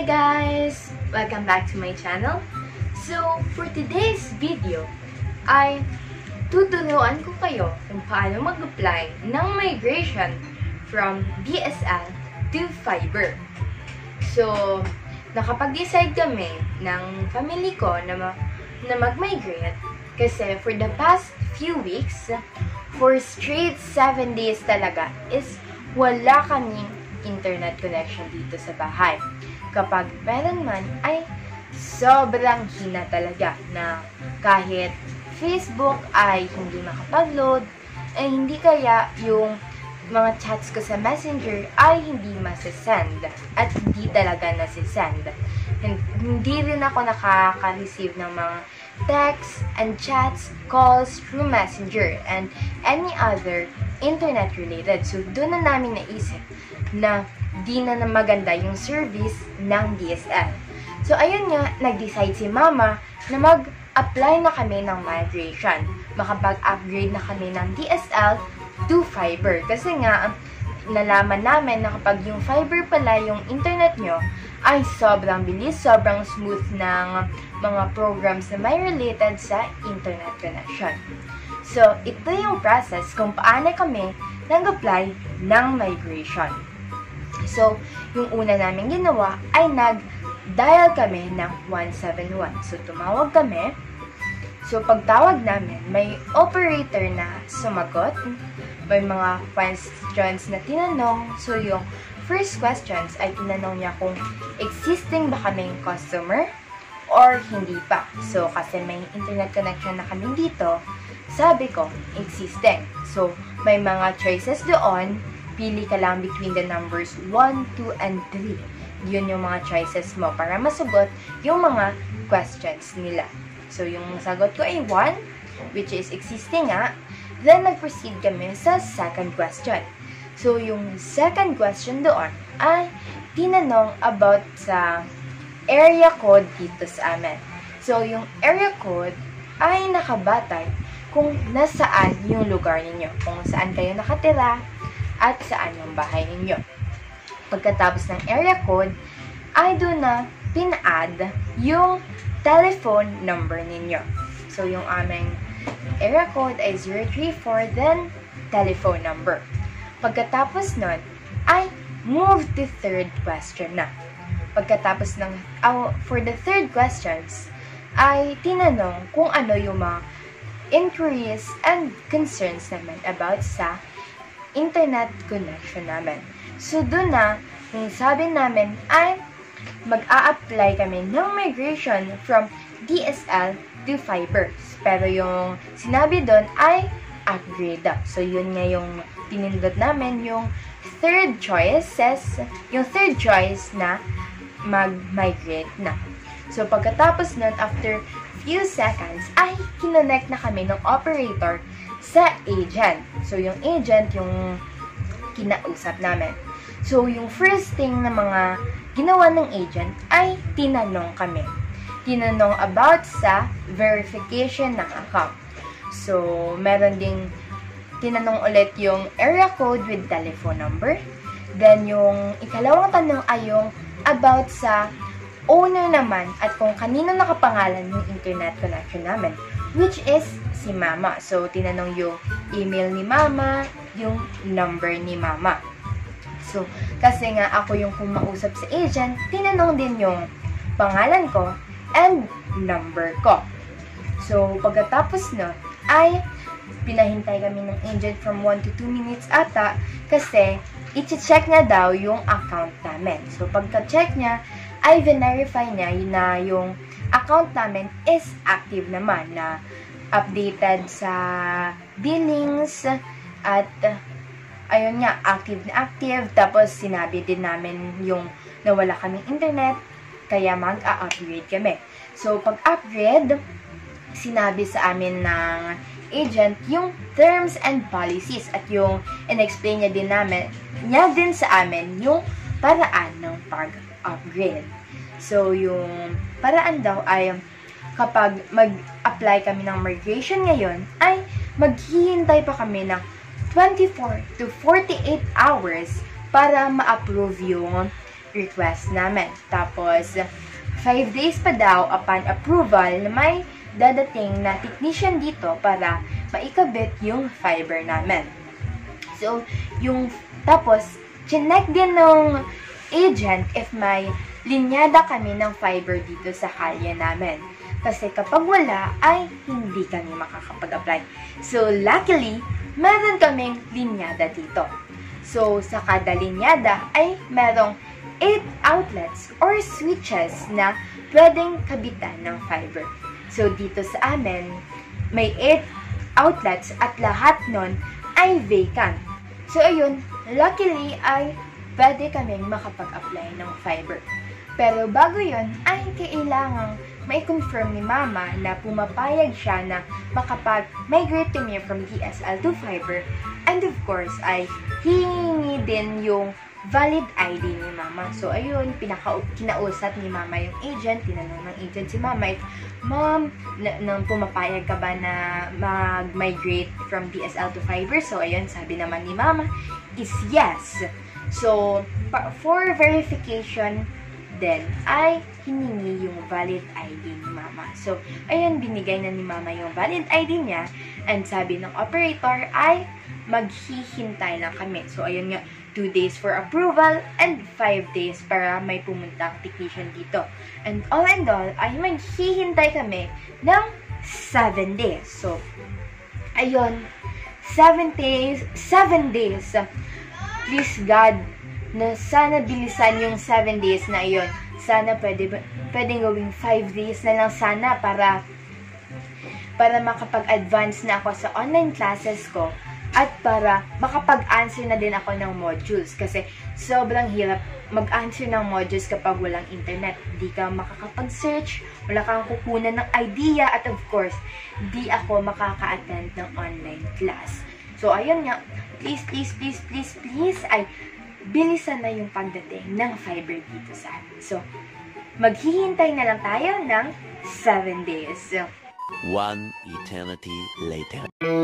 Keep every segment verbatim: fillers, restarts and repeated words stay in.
guys! Welcome back to my channel. So, for today's video, ay tuturuan ko kayo kung paano mag-apply ng migration from D S L to fiber. So, nakapag-decide kami ng family ko na, ma na mag-migrate kasi for the past few weeks, for straight seven days talaga, is wala kaming internet connection dito sa bahay. Kapag meron man, ay sobrang hina talaga na kahit Facebook ay hindi makapag-load, ay hindi kaya yung mga chats ko sa Messenger ay hindi masisend at hindi talaga nasisend. Hindi rin ako nakaka-receive ng mga texts and chats, calls through Messenger and any other internet related. So, doon na namin naisip na di na na maganda yung service ng D S L. So, ayun nga, nag-decide si Mama na mag-apply na kami ng migration. Makapag-upgrade na kami ng D S L to fiber. Kasi nga, nalaman namin na kapag yung fiber pala yung internet nyo, ay sobrang bilis, sobrang smooth ng mga programs na may related sa internet connection. So, ito yung process kung paano kami nag-apply ng migration. So, yung una namin ginawa ay nag-dial kami ng one seven one. So, tumawag kami. So, pagtawag namin, may operator na sumagot. May mga questions na tinanong. So, yung first questions ay tinanong niya kung existing ba kaming customer or hindi pa. So, kasi may internet connection na kami dito, sabi ko, existing. So, may mga choices doon. Pili ka lang between the numbers one, two, and three. Yun yung mga choices mo para masugot yung mga questions nila. So, yung sagot ko ay one, which is existing nga. Then, nag-proceed kami sa second question. So, yung second question doon ay tinanong about sa area code dito sa amin. So, yung area code ay nakabatay kung nasaan yung lugar ninyo, kung saan kayo nakatira, at saan yung bahay ninyo. Pagkatapos ng area code, ay doon na pin-add yung telephone number ninyo. So, yung aming area code ay zero three four, then telephone number. Pagkatapos nun, ay move to third question na. Pagkatapos ng, uh, for the third questions, ay tinanong kung ano yung mga inquiries and concerns naman about sa internet connection namin. So, doon na, yung sabi namin ay mag-a-apply kami ng migration from D S L to fiber. Pero yung sinabi doon ay upgrade up. So, yun nga yung pinindot namin, yung third choices, yung third choice na mag-migrate na. So, pagkatapos nun, after few seconds, ay kinonect na kami ng operator sa agent. So, yung agent, yung kinausap namin. So, yung first thing na mga ginawa ng agent ay tinanong kami. Tinanong about sa verification ng account. So, meron ding tinanong ulit yung area code with telephone number. Then, yung ikalawang tanong ay yung about sa owner naman at kung kanino nakapangalan yung internet connection namin, which is si Mama. So, tinanong yung email ni Mama, yung number ni Mama. So, kasi nga ako yung kumausap sa agent, tinanong din yung pangalan ko and number ko. So, pagkatapos nun, ay pinahintay kami ng agent from one to two minutes ata kasi i-check niya daw yung account namin. So, pagka-check niya, ay verify niya na yung account namin is active naman, na updated sa billings at uh, ayun nga, active na active. Tapos sinabi din namin yung nawala kaming internet kaya mag-a-upgrade kami. So, pag-upgrade, sinabi sa amin ng agent yung terms and policies at yung in-explain niya din namin, niya din sa amin yung paraan ng pag-upgrade. So, yung paraan daw ay kapag mag-apply kami ng migration ngayon, ay maghihintay pa kami ng twenty-four to forty-eight hours para ma-approve yung request namin. Tapos, five days pa daw upon approval na may dadating na technician dito para maikabit yung fiber namin. So, yung, tapos, chinek din ng agent if may linyada kami ng fiber dito sa kalye namin. Kasi kapag wala, ay hindi kami makakapag-apply. So, luckily, meron kaming linyada dito. So, sa kada linyada ay merong eight outlets or switches na pwedeng kabitan ng fiber. So, dito sa amin, may eight outlets at lahat nun ay vacant. So, ayun, luckily ay pwede kaming makapag-apply ng fiber. Pero bago yun, ay kailangang may confirm ni Mama na pumapayag siya na makapag-migrate kami from D S L to fiber. And of course, ay hihingi din yung valid I D ni Mama. So, ayun, pinaka kinausap ni Mama yung agent, tinanong ng agent si Mama, if, Mom, nang pumapayag ka ba na mag-migrate from D S L to fiber? So, ayun, sabi naman ni Mama is yes. So, for verification then, ay hiningi yung valid I D ni Mama. So, ayun, binigay na ni Mama yung valid I D niya, and sabi ng operator ay maghihintay lang kami. So, ayun nga, two days for approval and five days para may pumuntang technician dito. And all and all, ay maghihintay kami ng seven days. So, ayun, seven days, seven days. Please God, na sana bilisan yung seven days na iyon. Sana pwede, pwede gawing five days na lang sana para para makapag-advance na ako sa online classes ko at para makapag-answer na din ako ng modules kasi sobrang hirap mag-answer ng modules kapag walang internet. Hindi ka makakapag-search, wala kang kukunan ng idea at of course, di ako makaka-attend ng online class. So, ayun nga, please, please, please, please, please, ay bilisan na yung pagdating ng fiber dito sa amin. So, maghihintay na lang tayo ng seven days. One eternity later.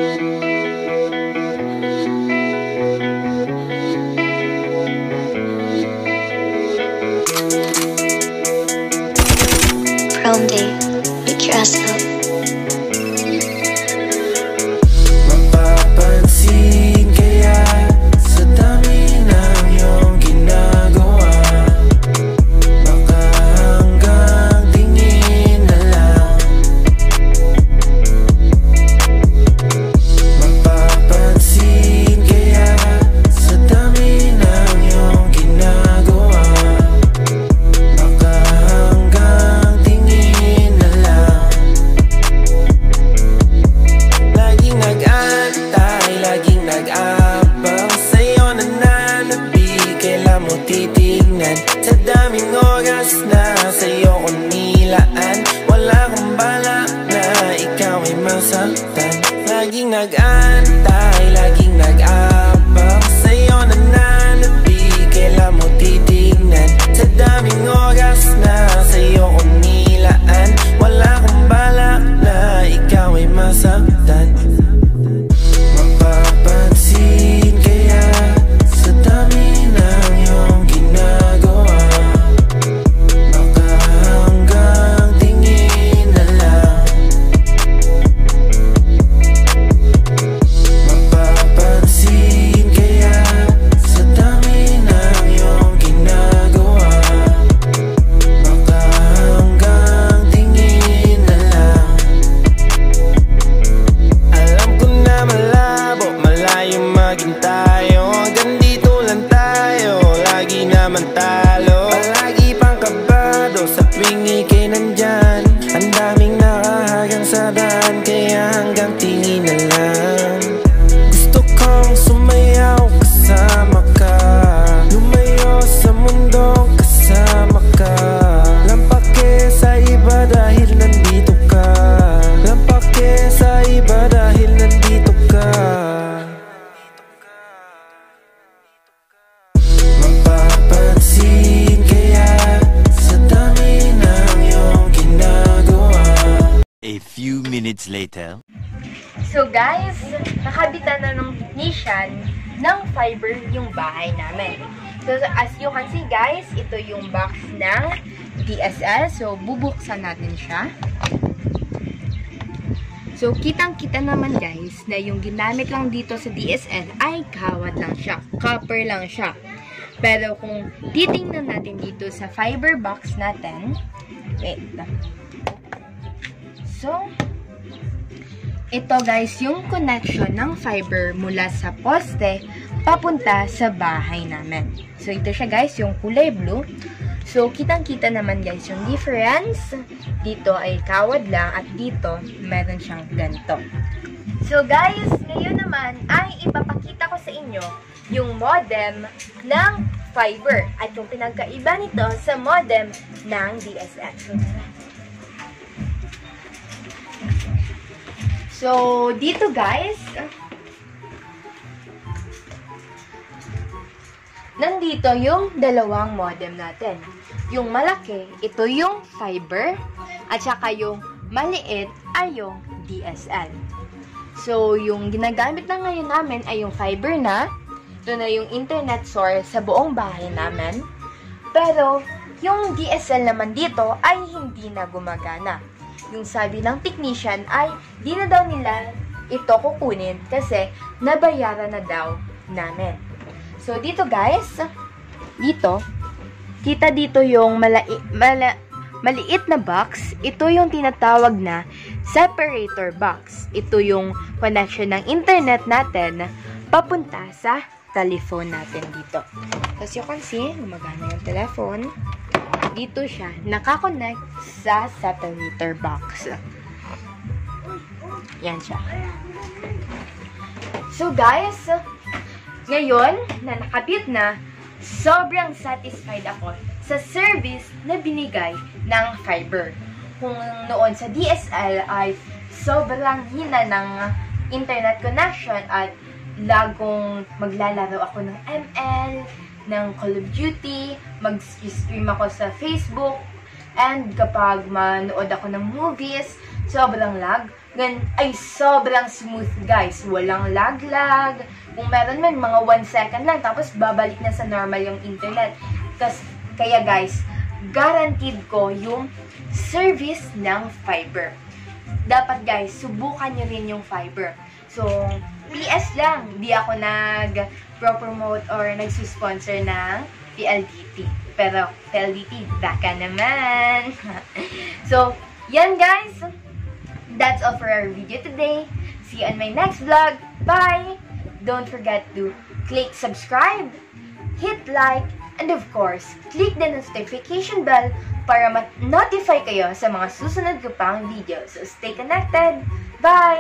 Prom day, make your ass up. Mapapansin kaya sa dami ng iyong ginagawa, baka hanggang tingin na lang. Mapapansin kaya sa dami ng iyong ginagawa, baka hanggang tingin na lang. Laging nag-antay, laging nag-abang sa'yo nananabig, kailan mo titignan? Sa daming oras na sa'yo ko nilaan, wala kang balak na ikaw ay masaktan. Laging nag-antay, laging nag-abang sa'yo nananabig, kailan mo titignan? Sa daming oras na sa'yo ko nilaan, wala kang balak na ikaw ay masaktan. Mapapansin kaya sa dami ng iyong ginagawa, baka hanggang tingin na lang. Mapapansin kaya sa dami ng iyong ginagawa, baka hanggang tingin na lang. Alam ko na malabo, malayo maging tayo, hanggang dito lang tayo, lagi naman talo. Palagi pang kabado sa tuwing ika'y nandyan, ang daming nakahagang sa daan, kaya hanggang tingin na lang. Gusto kong sumayaw kasama ka, lumayo sa mundong kasama ka. Lampake sa iba dahil nandito ka, lampake sa iba dahil nandito ka. Mapapansin kaya sa dami ng iyong ginagawa. A few minutes later. So guys, nakabitan na ng technician ng fiber yung bahay namin. So, as you can see guys, ito yung box ng D S L. So, bubuksan natin siya. So, kitang-kita naman guys na yung ginamit lang dito sa D S L ay kawad lang siya. Copper lang siya. Pero kung titingnan natin dito sa fiber box natin, wait. So, ito guys, yung connection ng fiber mula sa poste papunta sa bahay namin. So, ito siya guys, yung kulay blue. So, kitang-kita naman guys yung difference. Dito ay kawad lang at dito meron siyang ganito. So, guys, ngayon naman ay ipapakita ko sa inyo yung modem ng fiber at yung pinagkaiba nito sa modem ng D S L. So, dito guys, nandito yung dalawang modem natin. Yung malaki, ito yung fiber, at saka yung maliit ay yung D S L. So, yung ginagamit na ngayon namin ay yung fiber na. Ito na yung internet source sa buong bahay namin. Pero, yung D S L naman dito ay hindi na gumagana. Yung sabi ng technician ay di na daw nila ito kukunin kasi nabayaran na daw namin. So, dito guys, dito, kita dito yung malai, mala, maliit na box. Ito yung tinatawag na separator box. Ito yung connection ng internet natin papunta sa telephone natin dito. As you can see, gumagana yung telephone. Dito siya nakakonect sa separator box. Yan siya. So guys, ngayon na nakabit na, sobrang satisfied ako sa service na binigay ng fiber. Kung noon sa D S L ay sobrang hina ng internet connection at lagong maglalaro ako ng M L, ng Call of Duty, mag-stream ako sa Facebook, and kapag manood ako ng movies, sobrang lag. Gan ay sobrang smooth guys. Walang lag-lag. Kung meron man, mga one second lang, tapos babalik na sa normal yung internet. Tas, kaya guys, guaranteed ko yung service ng fiber. Dapat guys, subukan nyo rin yung fiber. So, P S lang, di ako nag-promote or nagsusponsor ng P L D T. Pero, P L D T, baka naman. So, yan guys. That's all for our video today. See you on my next vlog. Bye! Don't forget to click subscribe, hit like, and of course, click the notification bell para ma-notify kayo sa mga susunod ko pang videos. So, stay connected. Bye!